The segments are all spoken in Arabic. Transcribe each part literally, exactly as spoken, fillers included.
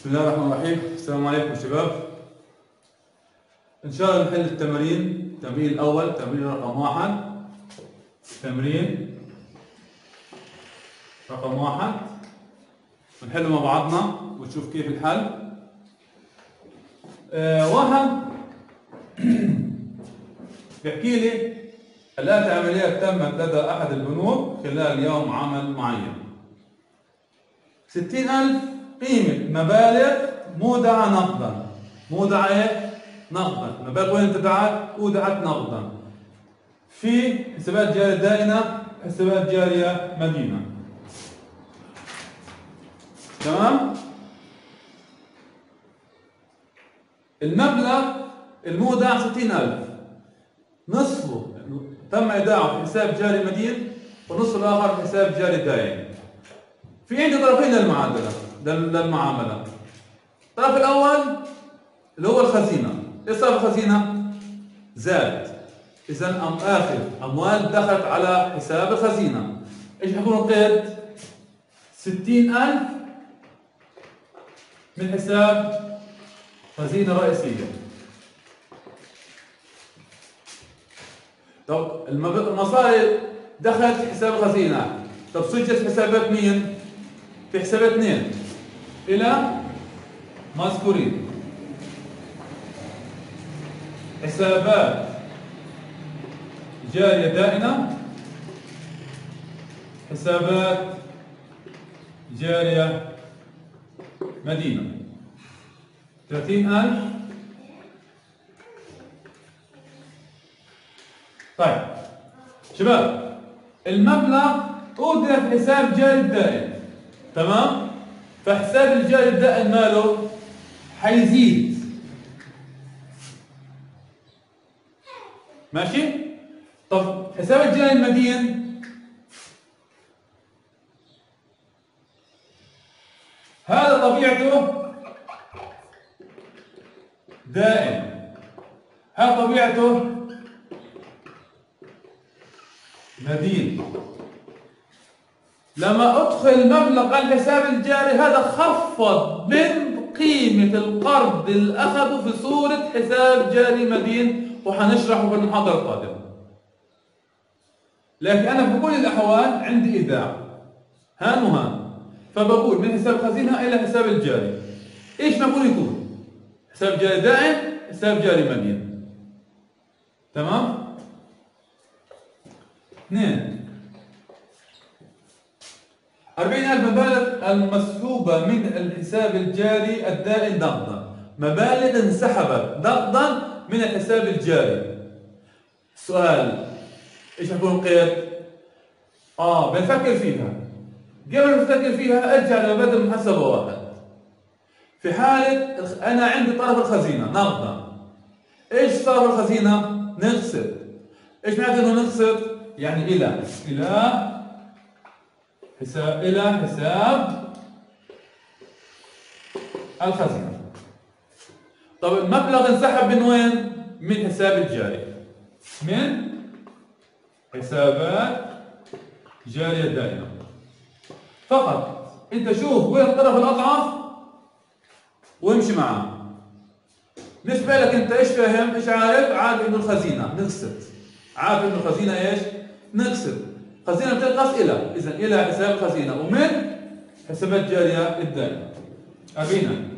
بسم الله الرحمن الرحيم. السلام عليكم شباب. ان شاء الله نحل التمارين. التمرين الاول تمرين رقم واحد. تمرين رقم واحد بنحله مع بعضنا ونشوف كيف الحل. آه واحد بيحكي لي الآتي عمليات تمت لدى أحد البنوك خلال يوم عمل معين. ستين ألف قيمة مبالغ مودعة نقدا. مودعة نقدا، مبالغ وين تبعت؟ أودعت نقدا في حسابات جارية دائنة، حسابات جارية مدينة. تمام؟ المبلغ المودع ستين ألف، نصفه تم إيداعه في حساب جاري مدين والنصف الآخر في حساب جاري دائن. في عندي طرفين للمعادلة للمعاملة. الطرف الأول اللي هو الخزينة. إيش صار الخزينة؟ زاد. إذا أم آخر أموال دخلت على حساب الخزينة. إيش حيكون القيد؟ ستين ألف من حساب خزينة رئيسية. طب المصاري دخلت في حساب الخزينة، طب سجلت في حسابات مين؟ في حسابات اثنين إلى مذكورين. حسابات جارية دائنة، حسابات جارية مدينة. ثلاثين ألف. طيب شباب، المبلغ أودع في حساب جاري الدائن، تمام؟ فحساب الجاري الدائن ماله؟ حيزيد. ماشي؟ طب حساب الجاري المدين هذا طبيعته دائم، هذا طبيعته مدين. لما ادخل المبلغ على الحساب الجاري هذا خفض من قيمة القرض اللي اخذه في صورة حساب جاري مدين، وحنشرحه في المحاضرة القادمة. لكن انا في كل الاحوال عندي ايداع هان وهان، فبقول من حساب خزينة الى حساب الجاري. ايش ما يكون يكون؟ حساب جاري دائم، حساب جاري مدين. تمام؟ اثنين. أربعين ألف مبالغ المسحوبة من الحساب الجاري الدائن نقدا. مبالغ انسحبت نقدا من الحساب الجاري. سؤال، ايش حيكون القيد؟ اه بنفكر فيها. قبل ما نفكر فيها ارجع لمبادئ محاسبة واحد. في حالة انا عندي طرف الخزينة نقدا. ايش صار الخزينة؟ نقصد. ايش معنى انه نقصد؟ يعني الى الى حساب إلى حساب الخزينة. طب المبلغ انسحب من وين؟ من حساب الجاري، من حسابات جارية دائنة. فقط أنت شوف وين الطرف الأضعف وامشي معاه. بالنسبة لك أنت إيش فاهم؟ إيش عارف؟ عارف إنه الخزينة نقصت، عارف إنه الخزينة إيش؟ نقصت. خزينة بتنقص إلى، إذا إلى حساب الخزينة ومن حسابات جارية الدائنة. أبينا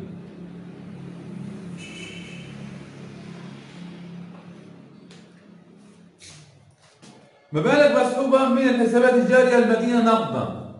مبالغ مسحوبة من الحسابات الجارية المدينة نقدا.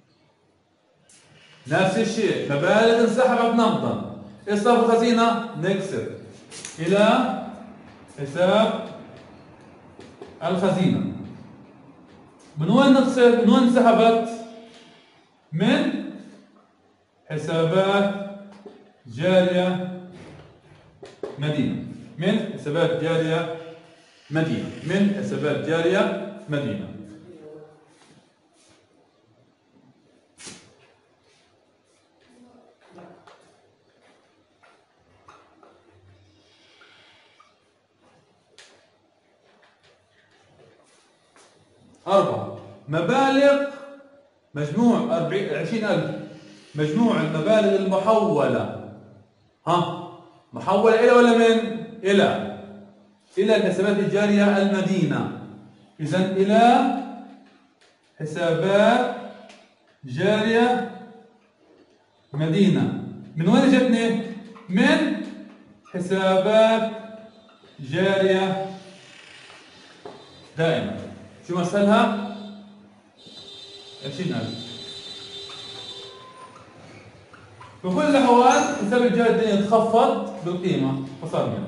نفس الشيء، مبالغ انسحبت نقدا. إيش صار في الخزينة؟ نقصت إلى حساب الخزينة. من وين نقصت؟ من وين انسحبت؟ من حسابات جارية مدينة. من حسابات جارية مدينة. من حسابات جارية مدينة. أربعة. مبالغ مجموع عشرين ألف مجموع المبالغ المحولة ها محولة إلى ولا من؟ إلى إلى الحسابات الجارية المدينة. إذا إلى حسابات جارية مدينة. من وين جتني؟ من حسابات جارية دائمة. شو مثلها؟ عشرين ألف. في كل الأحوال حساب الجاري الدائم يتخفض بالقيمة فصار مئة.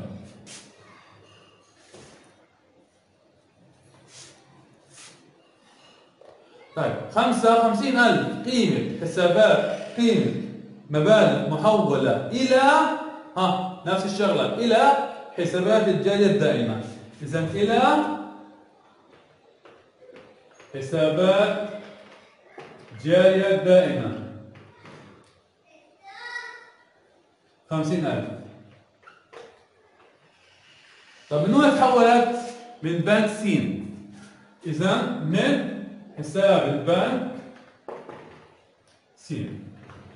طيب خمسة وخمسين ألف قيمة حسابات قيمة مبالغ محولة إلى ها نفس الشغلة إلى حسابات الجارية الدائمة. إذا إلى حسابات جارية دائمة خمسين ألف. طب من وين تحولت؟ من بنك سين. إذا من حساب البنك سين.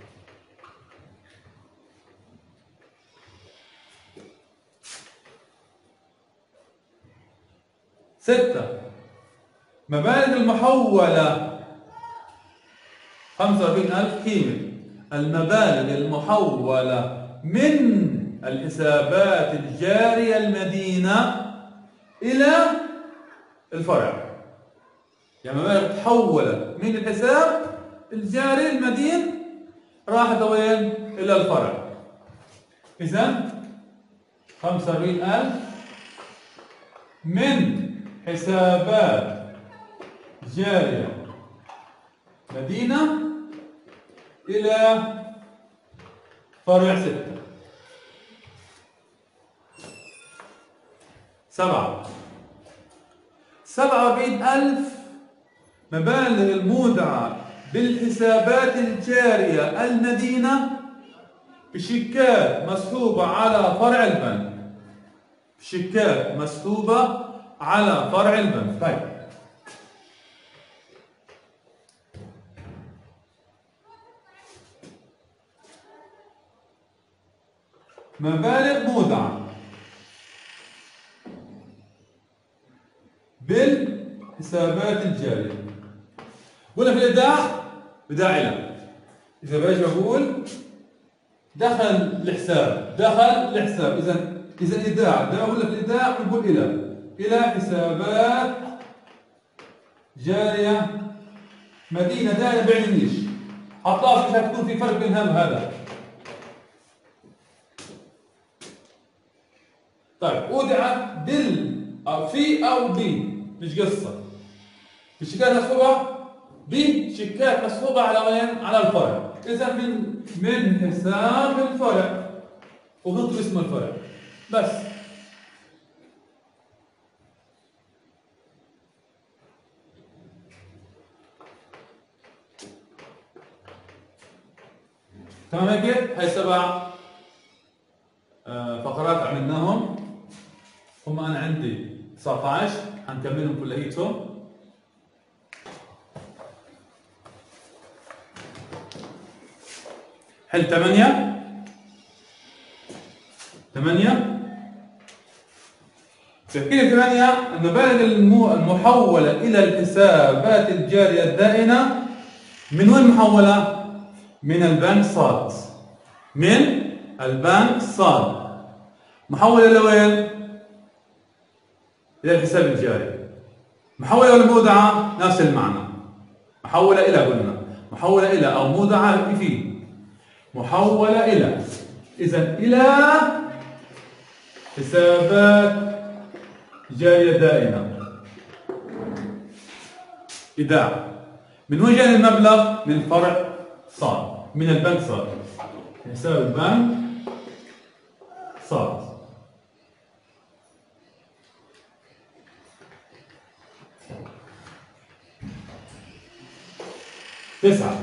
ستة مبالغ المحولة خمسة وأربعين ألف قيمة المبالغ المحولة من الحسابات الجارية المدينة إلى الفرع. يعني مبالغ تحولت من الحساب الجاري المدين راحت وين؟ إلى الفرع. إذا خمسة وأربعين ألف من حسابات جارية مدينة إلى فرع ستة. سبعة سبعة وأربعين ألف مبالغ المودعة بالحسابات الجارية المدينة بشيكات مسحوبة على فرع البنك. شيكات مسحوبة على فرع البنك. طيب مبالغ مودعة بالحسابات الجارية. قلنا في الإيداع بداع إلى. إذا باجي بقول دخل الحساب دخل الحساب. إذا إذا الإيداع ده أقول لك الإيداع بنقول إلى إلى حسابات جارية مدينة دائما بيعنيش. حطها مش هتكون في فرق بين هذا وهذا. طيب أودعت بال أو في أو بي مش قصة. الشيكات مسحوبة بشيكات مسحوبة على وين؟ على الفرع. إذا من من حساب الفرع وبنطلب اسم الفرع بس. تمام هيك؟ هاي سبع فقرات عملناهم. هم أنا عندي تسعة عشر حنكملهم كليتهم. حل ثمانية ثمانية تفكير ثمانية المبالغ المحولة إلى الحسابات الجارية الدائنة من وين محولة؟ من البنك صاد. من البنك صاد محولة إلى وين؟ إلى الحساب الجاري. محولة ولا مودعة؟ نفس المعنى. محولة إلى قلنا محولة إلى أو مودعة في محولة إلى. إذا إلى حسابات جارية دائمة. إيداع من وين جاء المبلغ؟ من فرع صاد من البنك صاد. حساب البنك صاد. تسعة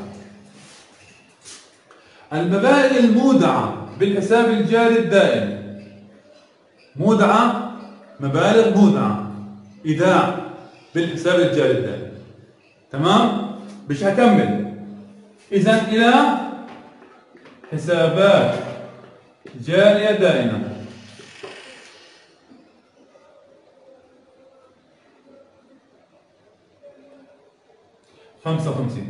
المبالغ المودعة بالحساب الجاري الدائم. مودعة مبالغ مودعة إيداع بالحساب الجاري الدائم. تمام؟ مش هكمل. إذا إلى حسابات جارية دائنة. خمسة وخمسين.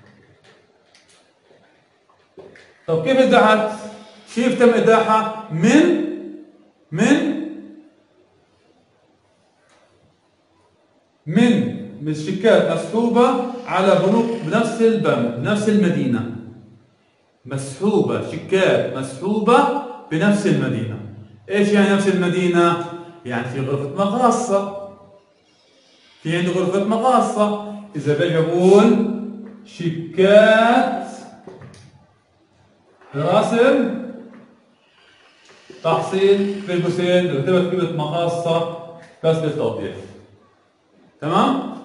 طب كيف اداحت؟ كيف تم إيداعها؟ من من من من شيكات مسحوبة على بنوك بنفس البنك بنفس المدينة. مسحوبة، شيكات مسحوبة بنفس المدينة. ايش يعني نفس المدينة؟ يعني في غرفة مقاصة. في عنده غرفة مقاصة. إذا باجي أقول شيكات رسم تحصيل في القوسين كتبت كلمة مقاصة بس للتوضيح. تمام؟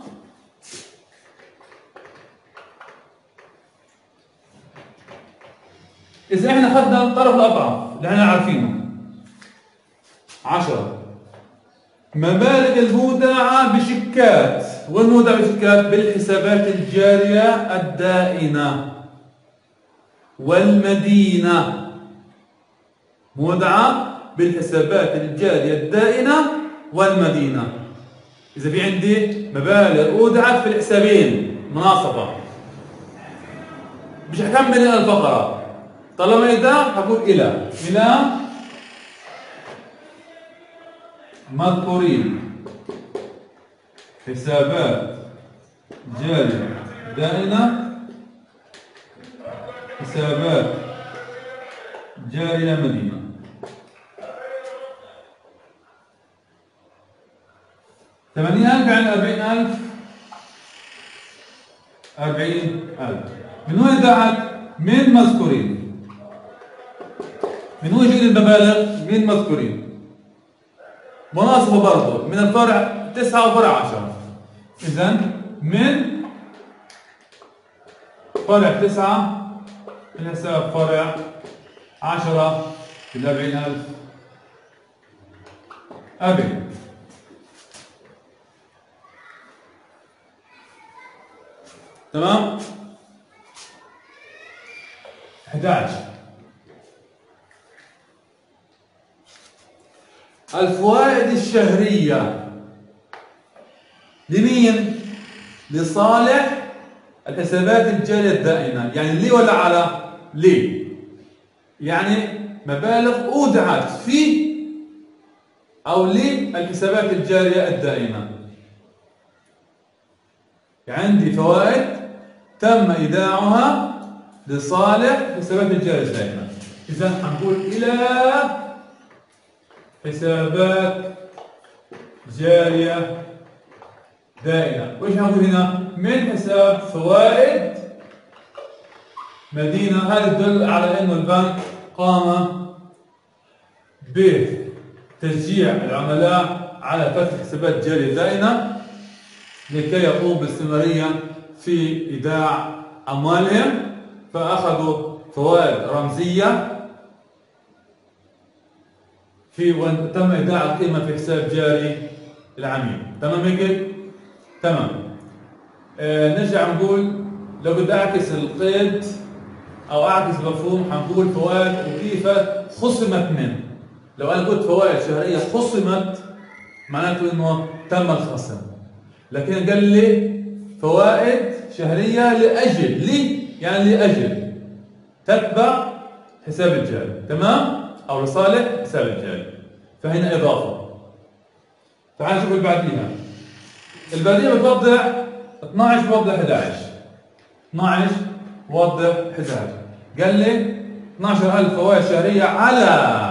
إذا إحنا أخذنا الطرف الأضعف اللي إحنا عارفينه عشرة، مبالغ المودعة بشيكات، والمودعة بشيكات بالحسابات الجارية الدائنة والمدينة. مودعة بالحسابات الجارية الدائنة والمدينة. إذا في عندي مبالغ أودعت في الحسابين مناصفة، مش هكمل إلى الفقرة. طالما إذا هقول إلى إلى مذكورين حسابات جارية دائنة، حسابات جارية مدينة. ثمانين ألف عن أربعين ألف، أربعين ألف. من وين دعت؟ من مذكورين. من وين يجي المبالغ؟ من مذكورين. مناصفة برضه من الفرع تسعة وفرع عشرة. إذا من فرع تسعة الحساب فرع عشرة بالأربعين ألف أربعين. تمام؟ أحد عشر. الفوائد الشهرية لمين؟ لصالح الحسابات الجارية الدائمة. يعني لي ولا على؟ لي. يعني مبالغ أودعت في أو للحسابات الجارية الدائمة. عندي فوائد تم إيداعها لصالح حسابات الجارية الدائمة. إذا حنقول إلى حسابات جارية دائمة. وإيش هنقول هنا؟ من حساب فوائد مدينة. هذا يدل على أنه البنك قام بتشجيع العملاء على فتح حسابات جارية دائمة لكي يقوموا باستمرارية في إيداع أموالهم، فأخذوا فوائد رمزية في وتم إيداع القيمة في حساب جاري العميل. تمام هيك؟ تمام. آه نرجع نقول لو بدي أعكس القيد أو أعكس المفهوم حنقول فوائد وكيف خصمت من. لو أنا قلت فوائد شهرية خصمت معناته إنه تم الخصم، لكن قال لي فوائد شهرية لأجل لي يعني لأجل تتبع حساب الجاري. تمام؟ أو لصالح حساب الجاري. فهنا إضافة. تعال نشوف اللي بعديها. اللي بعديها بتوضح اثنعش بوضح أحد عشر. اثنعش بوضح أحد عشر. قال لي اثنعش ألف فوائد شهرية على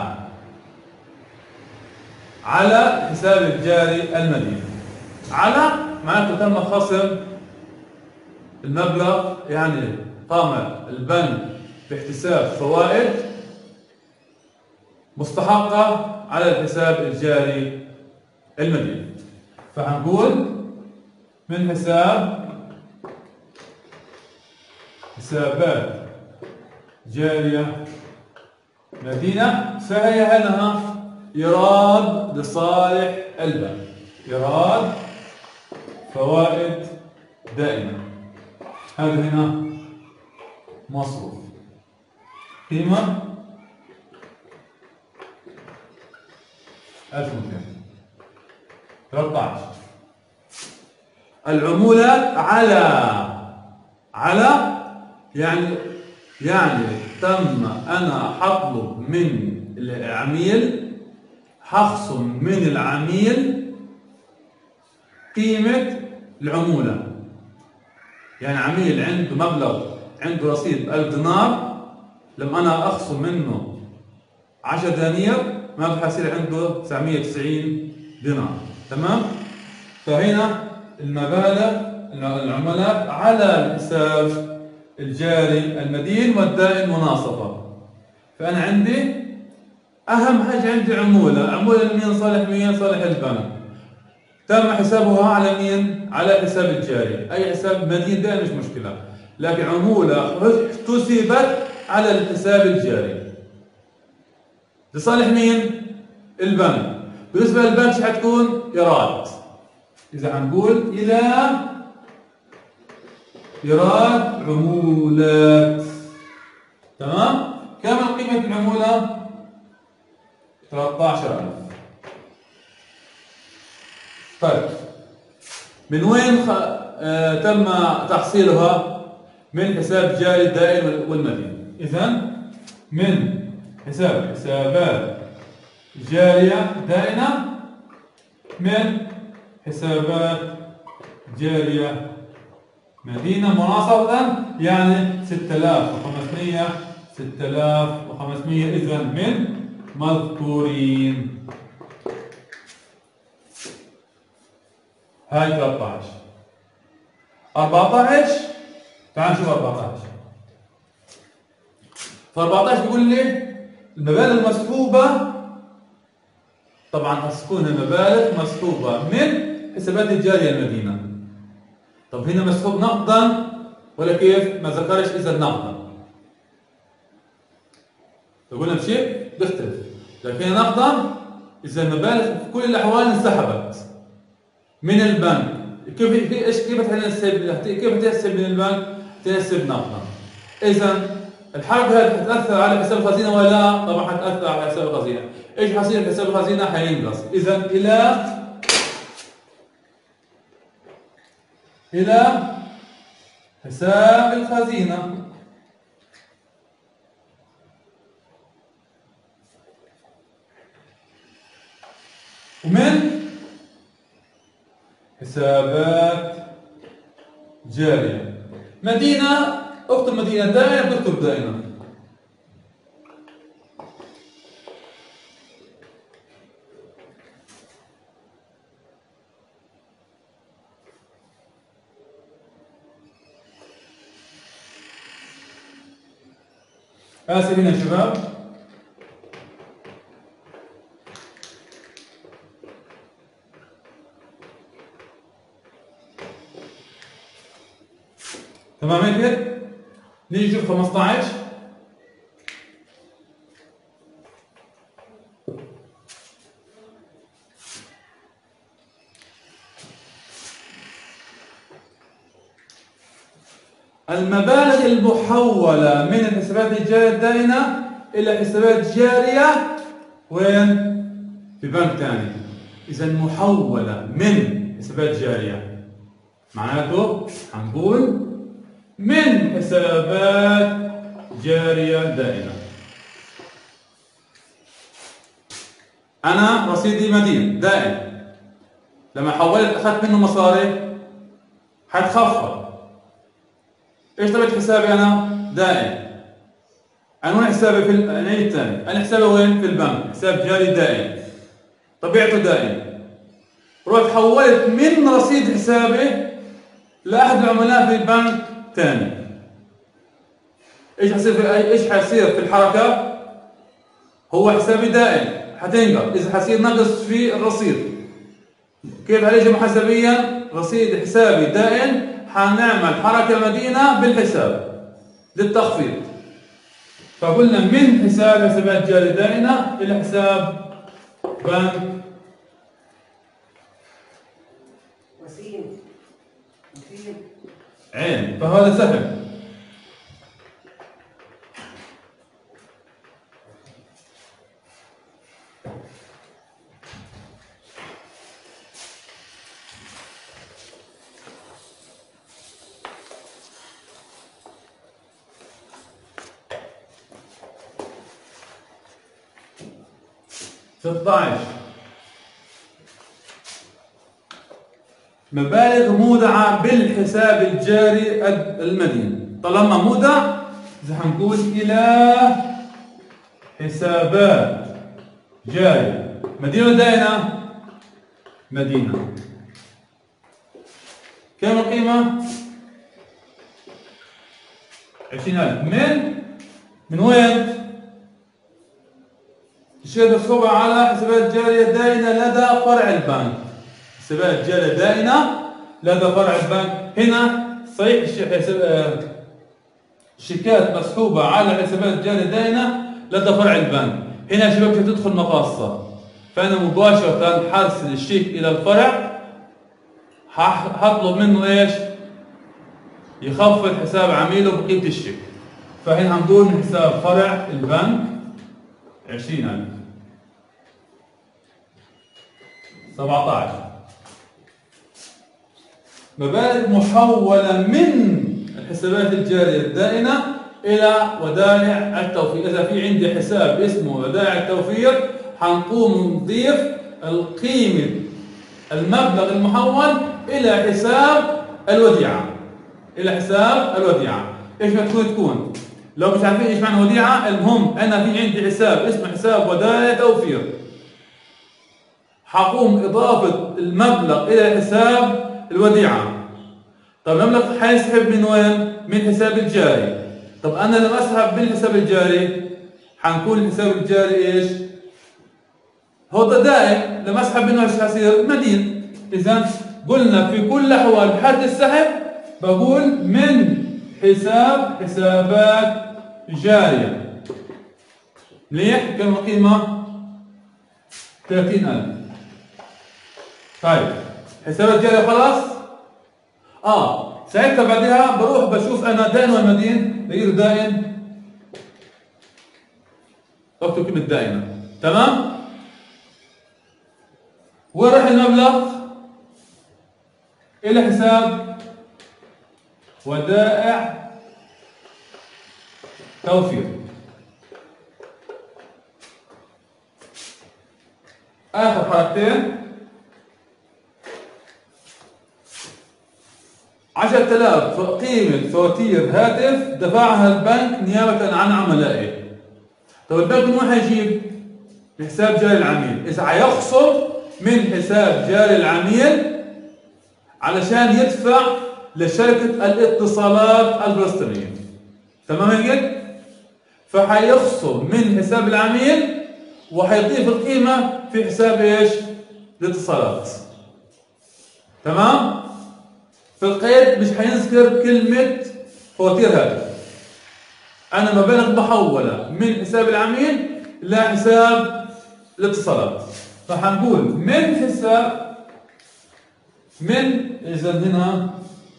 على حساب الجاري المدين. على معناته تم خصم المبلغ، يعني قام البنك باحتساب فوائد مستحقة على الحساب الجاري المدين. فهنقول من حساب حسابات جارية مدينة، فهي هنا إيراد لصالح البنك. إيراد فوائد دائمة. هذا هنا مصروف. قيمة ألف ومئتين. ثلاثة عشر. العمولات على على يعني يعني تم أنا حطلب من العميل، حخصم من العميل قيمة العمولة. يعني عميل عنده مبلغ، عنده رصيد ألف دينار، لما أنا أخصم منه عشرة دنانير ما راح يصير عنده تسعمئة وتسعين دينار. تمام؟ فهنا المبالغ العملات على الحساب الجاري المدين والدائن مناصفة. فأنا عندي أهم حاجة عندي عمولة، عمولة لمين؟ صالح مين؟ صالح البنك. تم حسابها على مين؟ على الحساب الجاري، أي حساب مدين دائم مش مشكلة، لكن عمولة احتسبت على الحساب الجاري لصالح مين؟ البنك. بالنسبة للبنك شو حتكون؟ إيراد. إذا حنقول إلى إيراد عمولات. تمام؟ كم قيمة العمولة؟ ثلاثة عشر ألف. طيب من وين خ... آه... تم تحصيلها؟ من حساب جاري الدائن والمدين. إذا من حساب حسابات جارية دائنة، من حسابات جارية مدينة مناصفة، يعني ستة آلاف وخمسمئة ستة آلاف وخمسمئة. إذا من مذكورين. هاي ثلاثة عشر. أربعة عشر. تعال نشوف أربعة عشر. ف أربعة عشر بيقول لي المبالغ المسحوبة، طبعا تكون المبالغ مسحوبة من حسابات الجارية المدينة. طب هنا مسحوب نقدا ولا كيف؟ ما ذكرش إذا نقدا. لو قلنا بشيء بيختلف، لكن نقدا إذا المبالغ في كل الأحوال انسحبت من البنك. كيف ايش كيف تحسب؟ كيف تحسب من البنك؟ تحسب نقدا. إذا الحركة هذه حتأثر على حساب الخزينة ولا لا؟ طبعا حتأثر على حساب الخزينة. ايش حصير حساب الخزينة؟ حينقص. إذا إلى إلى حساب الخزينة. ومن حسابات جارية مدينة، اكتب مدينة دائنة، بتكتب دائنة. آسفين يا شباب. تمام هيك؟ نيجي نشوف خمسة عشر. المبالغ المحولة من الحسابات الجارية الدائنة إلى حسابات جارية وين؟ في بنك ثاني. إذا محولة من حسابات جارية معناته حنقول من حسابات جارية دائنة. أنا رصيدي مدين دائن، لما حولت أخذت منه مصاري حتخفض. ايش طبيعة حسابي انا؟ دائن. انا وين حسابي؟ في العين الثاني، انا حسابي وين؟ في البنك، حساب جاري دائن، طبيعته دائن. رحت حولت من رصيد حسابي لاحد العملاء في البنك ثاني. ايش حيصير في ايش حيصير في الحركة؟ هو حسابي دائن حتنقص، اذا حيصير نقص في الرصيد. كيف عليه محاسبيا؟ رصيد حسابي دائن حنعمل حركة مدينة بالحساب للتخفيض. فقلنا من حساب حسابات جارية دائنة إلى حساب بنك وسيم وسيم عين. فهذا سهل. ستة عشر. مبالغ مودعة بالحساب الجاري المدين. طالما مودع إذا حنقول إلى حسابات جاري مدينة ولا دائنة؟ مدينة. كم القيمة؟ عشرين ألف. من من وين؟ الشيء مسحوبة على حسابات جارية دائنة لدى فرع البنك. حسابات جارية دائنة لدى فرع البنك. هنا صحيح الشيكات مسحوبة على حسابات جارية دائنة لدى فرع البنك. هنا شباب تدخل مقاصة، فأنا مباشرة حرسل الشيك إلى الفرع، هطلب منه إيش؟ يخفض حساب عميله بقيمة الشيك. فهنا هنقول من حساب فرع البنك عشرين ألف. سبعة عشر. مبالغ محولة من الحسابات الجارية الدائنة إلى ودائع التوفير. إذا في عندي حساب اسمه ودائع التوفير حنقوم نضيف القيمة المبلغ المحول إلى حساب الوديعة. إلى حساب الوديعة. إيش بتكون تكون؟ لو مش عارفين إيش معنى وديعة، المهم أنا في عندي حساب اسمه حساب ودائع توفير. حقوم إضافة المبلغ إلى حساب الوديعة. طب المبلغ حيسحب من وين؟ من حساب الجاري. طب أنا لما أسحب من حساب الجاري حنكون الحساب الجاري إيش؟ هو دائم. لما أسحب منه إيش حيصير؟ مدين. إذا قلنا في كل الأحوال بحالة السحب بقول من حساب حسابات جارية. مليح؟ كم القيمة؟ ثلاثين ألف. طيب حسابات جارية خلاص؟ آه ساعتها بعدها بروح بشوف أنا دائن ولا مدين؟ بقول دائن. بكتب كلمة دائنة. تمام؟ وين راح المبلغ؟ إلى حساب ودائع توفير. آخر حركتين. عشرة آلاف قيمة فواتير هاتف دفعها البنك نيابة عن عملائه. طب البنك من وين حيجيب؟ من حساب جاري العميل. إذا حيخصم من حساب جاري العميل علشان يدفع لشركة الاتصالات الفلسطينية. تمام هيك؟ فحيخصم من حساب العميل وحيضيف القيمة في حساب ايش؟ الاتصالات. تمام؟ في القيد مش حينذكر كلمة فواتير هاتف. أنا مبالغ محولة من حساب العميل إلى حساب الاتصالات. فحنقول من حساب من إذا هنا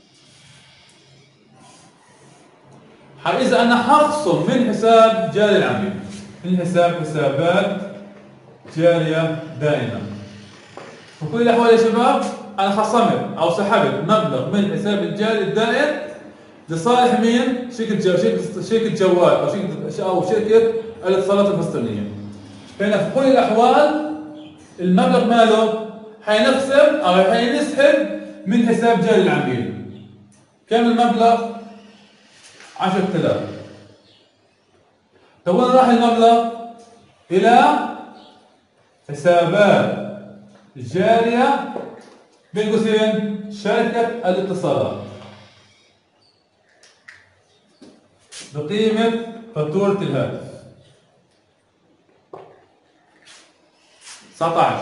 إذا أنا حخصم من حساب جاري العميل من حساب حسابات جارية دائمة. في كل الأحوال يا شباب أنا خصمت أو سحبت مبلغ من حساب الجاري الدائم لصالح مين؟ شركة شركة شركة جوال أو شركة أو شركة الاتصالات الفلسطينية. فهنا في كل الأحوال المبلغ ماله؟ حينقسم أو حينسحب من حساب جاري العميل. كم المبلغ؟ عشرة آلاف. طب وين راح المبلغ؟ إلى حسابات جارية بين قوسين شركة الاتصالات بقيمة فاتورة الهاتف تسعة عشر.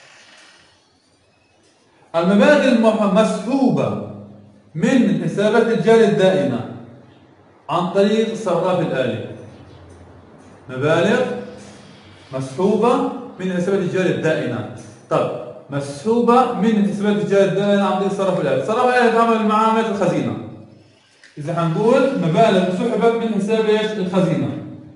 المبالغ المسحوبة من حسابات الجاري الدائمة عن طريق الصراف الآلي. مبالغ مسحوبة من حسابات الجاري الدائمة. طب مسحوبة من حسابات الجاري الدائمة عن طريق الصراف الآلي. الصراف الآلي يتعامل مع عملية الخزينة. إذا حنقول مبالغ سحبت من حساب ايش؟ الخزينة.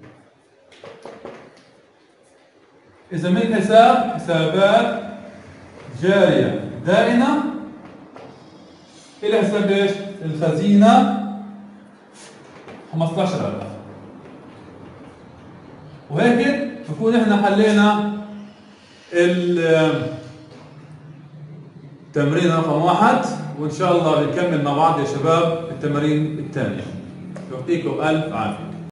إذا من حساب حسابات جارية دائمة إلى حساب ايش؟ الخزينة خمسة عشر ألف. وهيك نكون احنا حلينا التمرين رقم واحد، وإن شاء الله بنكمل مع بعض يا شباب التمارين الثانية. يعطيكم ألف عافية.